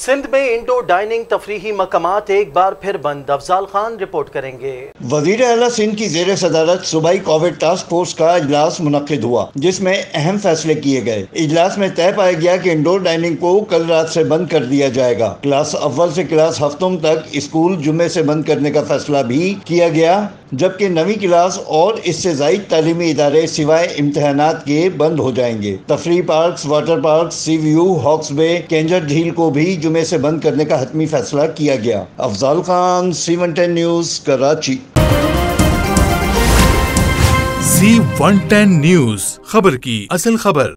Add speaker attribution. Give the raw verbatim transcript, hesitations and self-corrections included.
Speaker 1: सिंध में indoor dining तफरीही मकामात एक बार फिर बंद। अफजाल खान रिपोर्ट करेंगे।
Speaker 2: वजीर आला सिंध की जेर सदारत सूबाई कोविड टास्क फोर्स का इजलास मुनक्किद हुआ, जिसमें अहम फैसले किए गए। इजलास में तय पाया गया कि इंडोर डाइनिंग को कल रात से बंद कर दिया जाएगा। क्लास अव्वल से क्लास हफ्तों तक स्कूल जुम्मे से बंद करने का फैसला भी किया गया, जबकि नवी क्लास और इससे जायद तालीमी इदारे सिवाय इम्तहानात के बंद हो जाएंगे। तफरीह park, water park, sea view, Hawks Bay, Keenjhar झील को भी जुमे से बंद करने का हतमी फैसला किया गया। Afzal Khan, C one ten news, Karachi.
Speaker 3: C one ten news, खबर की असल खबर।